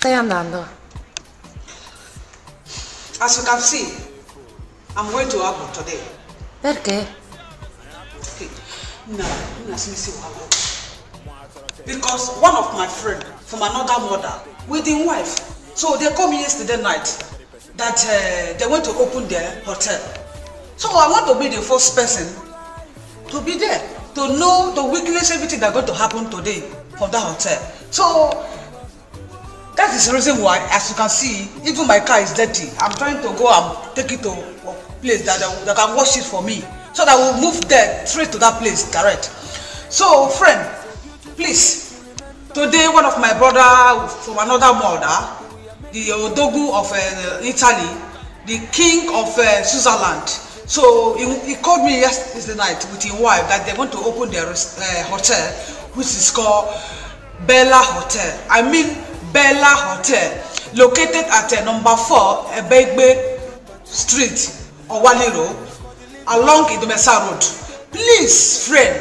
Stai andando. As you can see, I'm going to Abu today. Perché? Because one of my friends from another mother with his wife, so they called me yesterday night that they want to open their hotel. So I want to be the first person to be there, to know the weakness, everything that's going to happen today from that hotel. So that is the reason why, as you can see, even my car is dirty. I'm trying to go and take it to a place that they can wash it for me, so that we'll move there straight to that place direct. So friend, please, today one of my brother from another mother, the Odogu of Italy, the king of Switzerland, so he called me yesterday night with his wife that they want to open their hotel, which is called Bella Hotel. I mean Bella Hotel, located at number 4 Ebegbe Street, Owaliro, along Idomesa Road. Please, friend,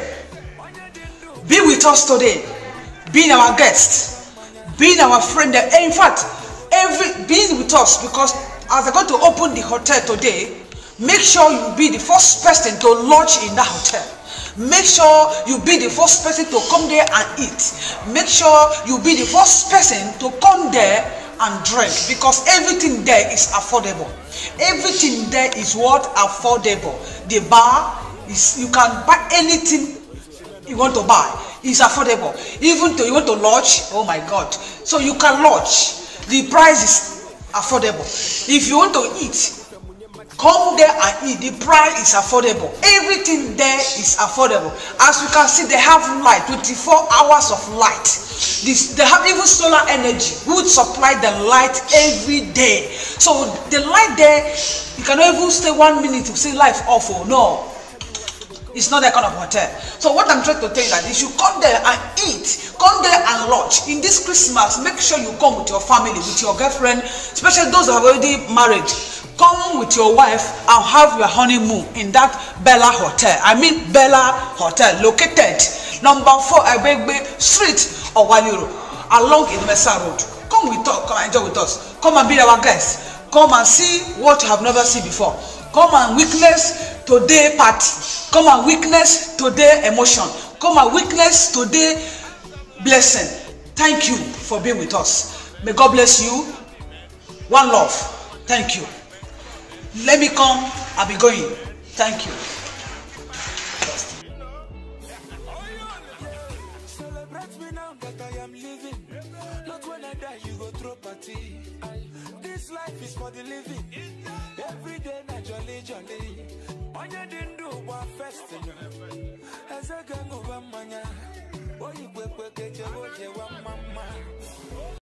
be with us today. Be our guest, be our friend. In fact, be with us, because as they're going to open the hotel today, make sure you be the first person to lodge in that hotel. Make sure you be the first person to come there and eat. Make sure you be the first person to come there and drink, because everything there is affordable. Everything there is what? Affordable. The bar is, you can buy anything you want to buy. It's affordable. Even though you want to lodge, oh my God. So you can lodge. The price is affordable. If you want to eat, come there and eat. The price is affordable. Everything there is affordable. As you can see, they have light, 24 hours of light. They have even solar energy, who would supply the light every day. So the light there, you cannot even stay 1 minute to see life off. Oh no, it's not that kind of hotel. So what I'm trying to tell you that you should come there and eat, come there and lodge. In this Christmas, make sure you come with your family, with your girlfriend, especially those who have already married. Come with your wife and have your honeymoon in that Bella Hotel. I mean Bella Hotel, located number 4 Ebegbe Street, Owaliro, along Idomesa Road. Come with us, come and enjoy with us. Come and be our guest. Come and see what you have never seen before. Come and witness today party. Come and witness today emotion. Come and witness today blessing. Thank you for being with us. May God bless you. One love. Thank you. Let me come, I'll be going. Thank you. Celebrate me now that I am living. Not when I die, you go throw party. This life is for the living. Every day, naturally, jolly. On your dindu, one festival. As I can go, one mania. Oh, you quick, one mama.